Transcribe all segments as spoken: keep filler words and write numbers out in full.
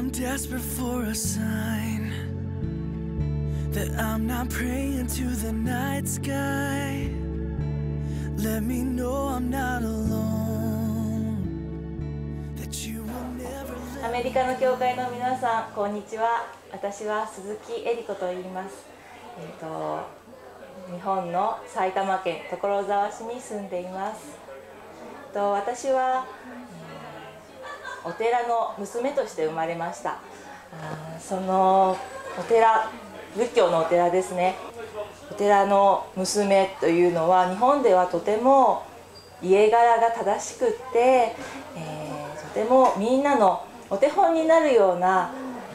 I'm desperate for a sign that I'm not praying to the night sky. Let me know I'm not alone. That you will never let アメリカの教会の皆さん、こんにちは。私は鈴木エリコと言います。えーと、日本の埼玉県所沢市に住んでいます。と私はお寺の娘として生まれました。あそのお寺、仏教のお寺ですね。お寺の娘というのは日本ではとても家柄が正しくって、えー、とてもみんなのお手本になるような、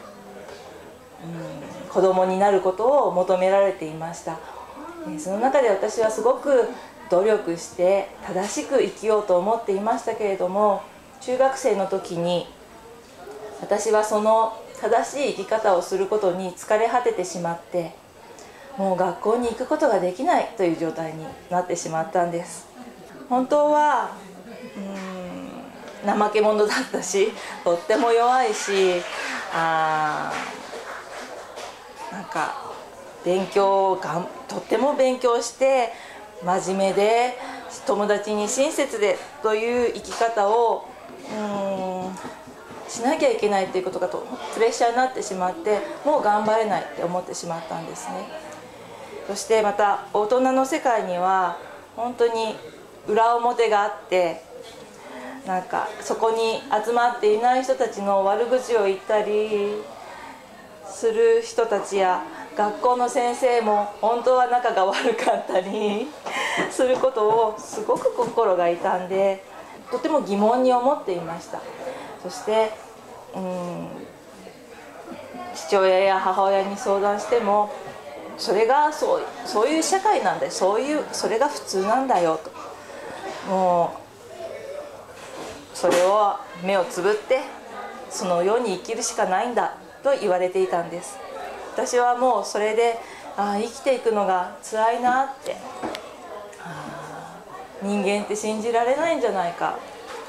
うん、子供になることを求められていました。その中で私はすごく努力して正しく生きようと思っていましたけれども、中学生の時に私はその正しい生き方をすることに疲れ果ててしまって、もう学校に行くことができないという状態になってしまったんです。本当はうーん怠け者だったし、とっても弱いし、あなんか勉強がんとっても勉強して真面目で友達に親切でという生き方をうーんしなきゃいけないということがとプレッシャーになってしまって、もう頑張れないって思ってしまったんですね。そしてまた大人の世界には本当に裏表があって、なんかそこに集まっていない人たちの悪口を言ったりする人たちや、学校の先生も本当は仲が悪かったりすることをすごく心が痛んで、とても疑問に思っていました。そしてうん父親や母親に相談しても、それがそう、そういう社会なんだよ、そういうそれが普通なんだよと、もうそれを目をつぶってそのように生きるしかないんだと言われていたんです。私はもうそれで、ああ生きていくのが辛いなって、あ人間って信じられないんじゃないか、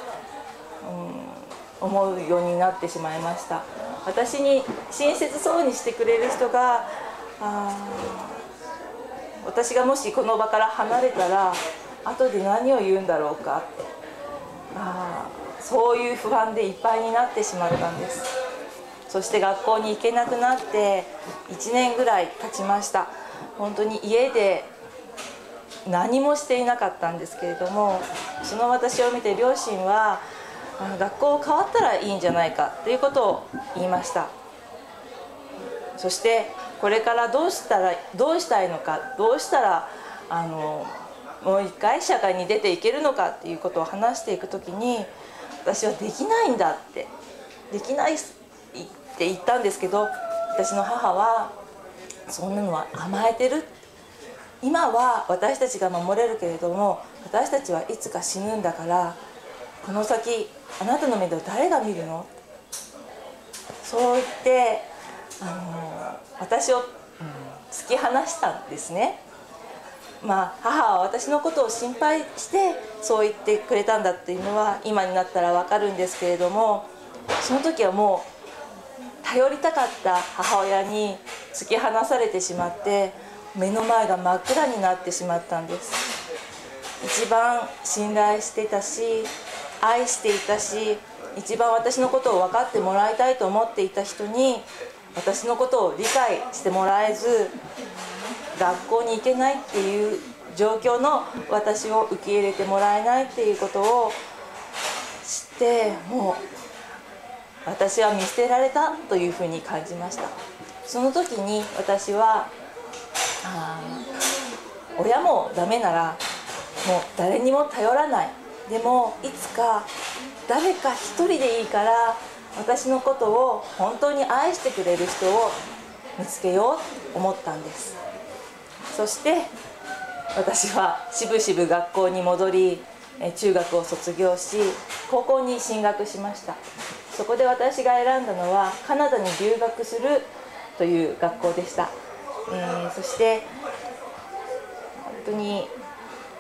うん、思うようになってしまいました。私に親切そうにしてくれる人が、あ私がもしこの場から離れたら後で何を言うんだろうかって、あそういう不安でいっぱいになってしまったんです。そして学校に行けなくなっていちねんぐらい経ちました。本当に家で何もしていなかったんですけれども、その私を見て両親は学校変わったらいいんじゃないかということを言いました。そしてこれからどうしたらどうしたいのか、どうしたらあのもう一回社会に出ていけるのかっていうことを話していくときに、私はできないんだってできないって言ったんですけど、私の母はそんなのは甘えてる、今は私たちが守れるけれども私たちはいつか死ぬんだから、この先あなたの面倒誰が見るの、そう言ってあの私を突き放したんですね。まあ、母は私のことを心配してそう言ってくれたんだっていうのは今になったら分かるんですけれども、その時はもう頼りたかった母親に突き放されてしまって、目の前が真っ暗になってしまったんです。一番信頼していたし愛していたし、一番私のことを分かってもらいたいと思っていた人に私のことを理解してもらえず、学校に行けないっていう状況の私を受け入れてもらえないっていうことを知って、もう私は見捨てられたというふうに感じました。その時に私はあ親もダメならもう誰にも頼らない、でもいつか誰か一人でいいから私のことを本当に愛してくれる人を見つけようと思ったんです。そして私はしぶしぶ学校に戻り、中学を卒業し高校に進学しました。そこで私が選んだのはカナダに留学するという学校でした。えー、そして本当に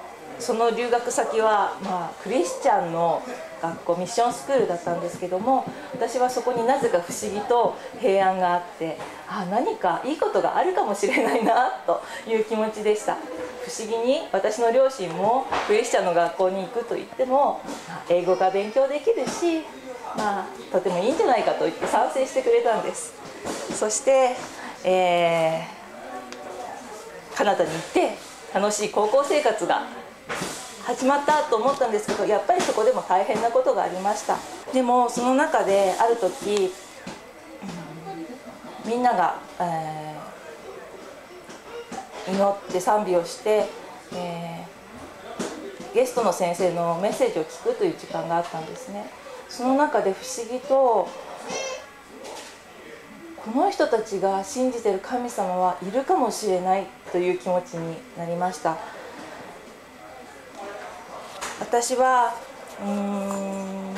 その留学先は、まあ、クリスチャンの学校ミッションスクールだったんですけども、私はそこになぜか不思議と平安があって、あ、何かいいことがあるかもしれないなという気持ちでした。不思議に私の両親もクリスチャンの学校に行くと言っても英語が勉強できるし、まあ、とてもいいんじゃないかと言って賛成してくれたんです。そして、えー、カナダに行って楽しい高校生活が始まったと思ったんですけど、やっぱりそこでも大変なことがありました。でもその中である時、みんなが、えー、祈って賛美をして、えー、ゲストの先生のメッセージを聞くという時間があったんですね。その中で不思議と、この人たちが信じている神様はいるかもしれないという気持ちになりました。私はうーん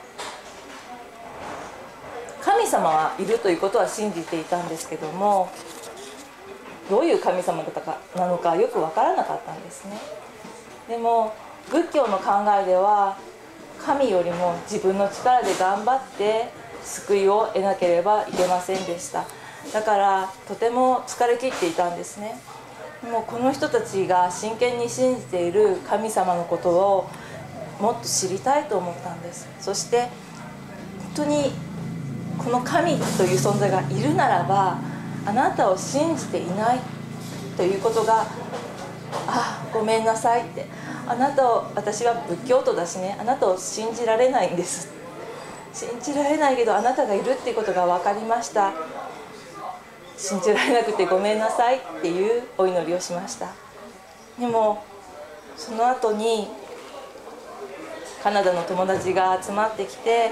神様はいるということは信じていたんですけども、どういう神様だったかなのかよく分からなかったんですね。でも仏教の考えでは、神よりも自分の力で頑張って救いを得なければいけませんでした。だからとても疲れ切っていたんですね。もうこの人たちが真剣に信じている神様のことをもっと知りたいと思ったんです。そして本当にこの神という存在がいるならば、あなたを信じていないということが、あ、ごめんなさいって、あなたを、私は仏教徒だしね、あなたを信じられないんです、信じられないけどあなたがいるっていうことが分かりました、信じられなくてごめんなさいっていうお祈りをしました。でもその後にカナダの友達が集まってきて、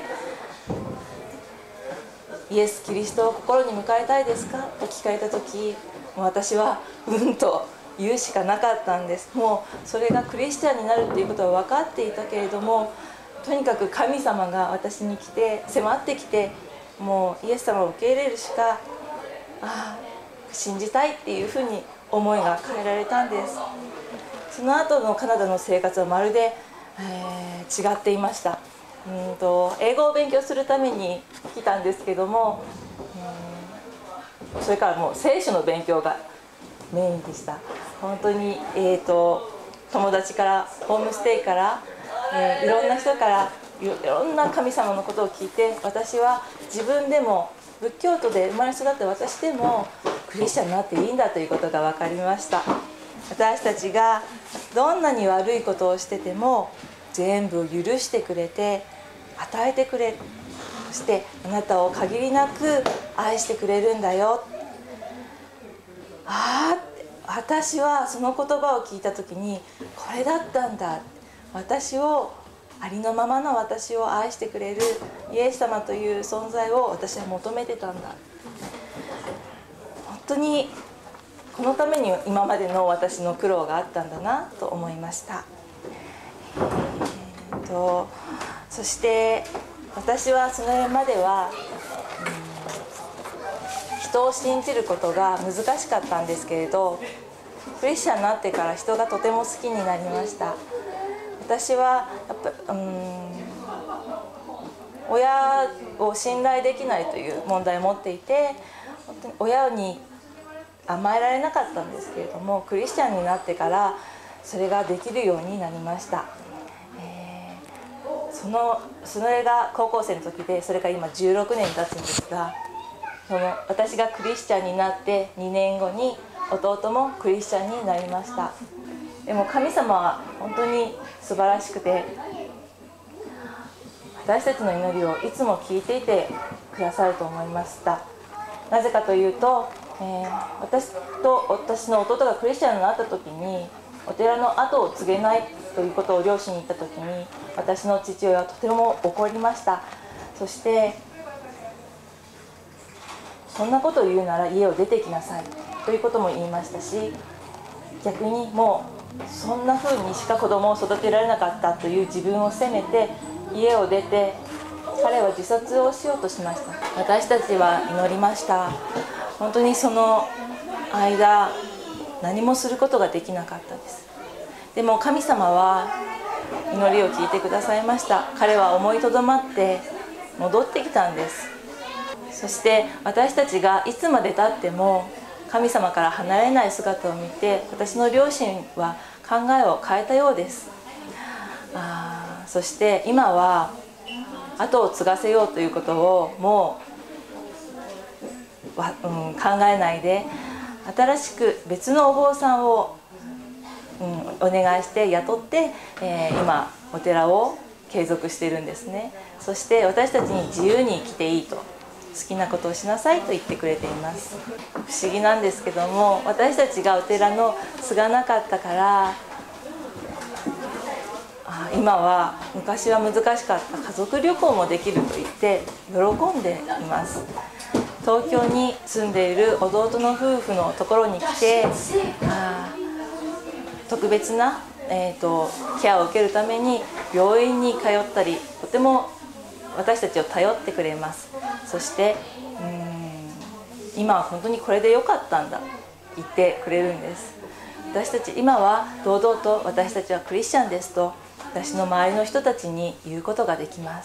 イエス・キリストを心に迎えたいですかと聞かれた時、もう私はうんと言うしかなかったんです。もうそれがクリスチャンになるっていうことは分かっていたけれども、とにかく神様が私に来て迫ってきて、もうイエス様を受け入れるしか、ああ信じたいっていうふうに思いが変えられたんです。その後のカナダの生活はまるで、えー、違っていました。うんと英語を勉強するために来たんですけども、うん、それからもう聖書の勉強がメインでした。本当に、えーと、友達からホームステイから、えー、いろんな人からいろんな神様のことを聞いて、私は自分でも仏教徒で生まれ育って私でもクリスチャンになっていいんだということが分かりました。私たちがどんなに悪いことをしてても全部許してくれて与えてくれ、そしてあなたを限りなく愛してくれるんだよ。ああ、私はその言葉を聞いた時にこれだったんだ、私をありのままの私を愛してくれるイエス様という存在を私は求めてたんだ。本当にこのために今までの私の苦労があったんだなと思いました。えー、とそして私はそれまでは、うん、人を信じることが難しかったんですけれど、クリスチャンになってから人がとても好きになりました。私はやっぱ、うん、親を信頼できないという問題を持っていて、本当に親に甘えられなかったんですけれども、クリスチャンになってからそれができるようになりました。えー、そのそれが高校生の時で、それが今じゅうろくねん経つんですが、その私がクリスチャンになってにねんごに弟もクリスチャンになりました。でも神様は本当に素晴らしくて、私たちの祈りをいつも聞いていてくださると思いました。なぜかというと、えー、私と私の弟がクリスチャンになった時に、お寺の後を継げないということを両親に言った時に、私の父親はとても怒りました。そしてそんなことを言うなら家を出てきなさいということも言いましたし、逆にもうそんな風にしか子供を育てられなかったという自分を責めて家を出て、彼は自殺をしようとしました。私たちは祈りました。本当にその間何もすることができなかったです。 でも神様は祈りを聞いてくださいました。彼は思いとどまって戻ってきたんです。そして私たちがいつまでたっても神様から離れない姿を見て、私の両親は考えを変えたようです。あそして今は後を継がせようということをもう、うん、考えないで、新しく別のお坊さんを、うん、お願いして雇って、えー、今お寺を継続しているんですね。そして私たちに自由に生きていいと、好きなことをしなさいと言ってくれています。不思議なんですけども、私たちがお寺の継がなかったから、今は昔は難しかった家族旅行もできると言って喜んでいます。東京に住んでいる弟の夫婦のところに来て、あ特別な、えーと、ケアを受けるために病院に通ったり、とても私たちを頼ってくれます。そしてうーん今は本当にこれで良かったんだ言ってくれるんです。私たち今は堂々と私たちはクリスチャンですと私の周りの人たちに言うことができます。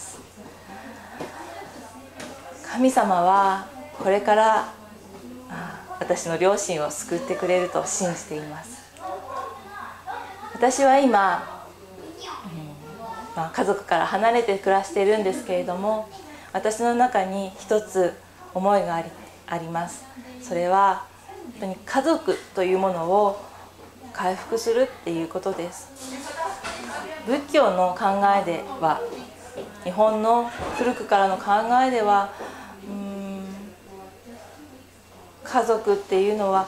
神様はこれから私の両親を救ってくれると信じています。私は今、うんまあ、家族から離れて暮らしているんですけれども、私の中に一つ思いがあり、あります。それは本当に家族というものを回復するっていうことです。仏教の考えでは、日本の古くからの考えでは、うーん家族っていうのは、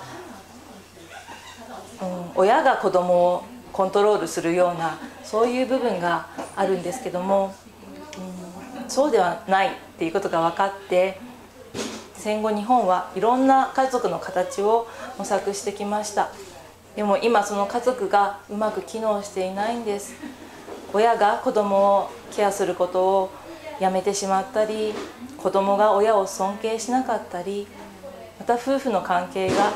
うん、親が子供をコントロールするようなそういう部分があるんですけども、うん、そうではないっていうことが分かって、戦後日本はいろんな家族の形を模索してきました。でも今その家族がうまく機能していないんです。親が子供をケアすることをやめてしまったり、子供が親を尊敬しなかったり、また夫婦の関係が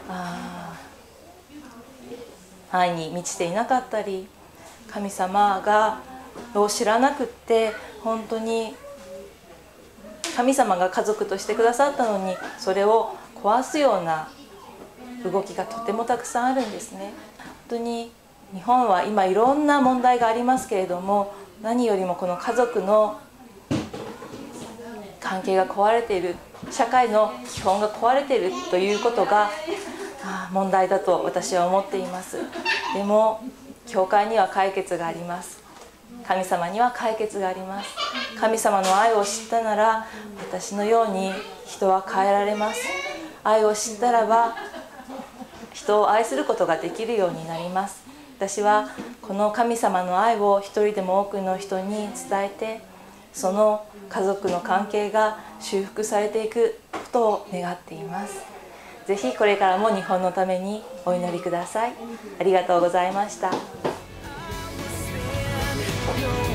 愛に満ちていなかったり、神様がを知らなくって本当に神様が家族としてくださったのにそれを壊すような動きがとてもたくさんあるんですね。本当に日本は今いろんな問題がありますけれども、何よりもこの家族の関係が壊れている、社会の基本が壊れているということが問題だと私は思っています。でも教会には解決があります。神様には解決があります。神様の愛を知ったなら私のように人は変えられます。愛を知ったらば人を愛することができるようになります。私はこの神様の愛を一人でも多くの人に伝えて、その家族の関係が修復されていくことを願っています。ぜひこれからも日本のためにお祈りください。ありがとうございました。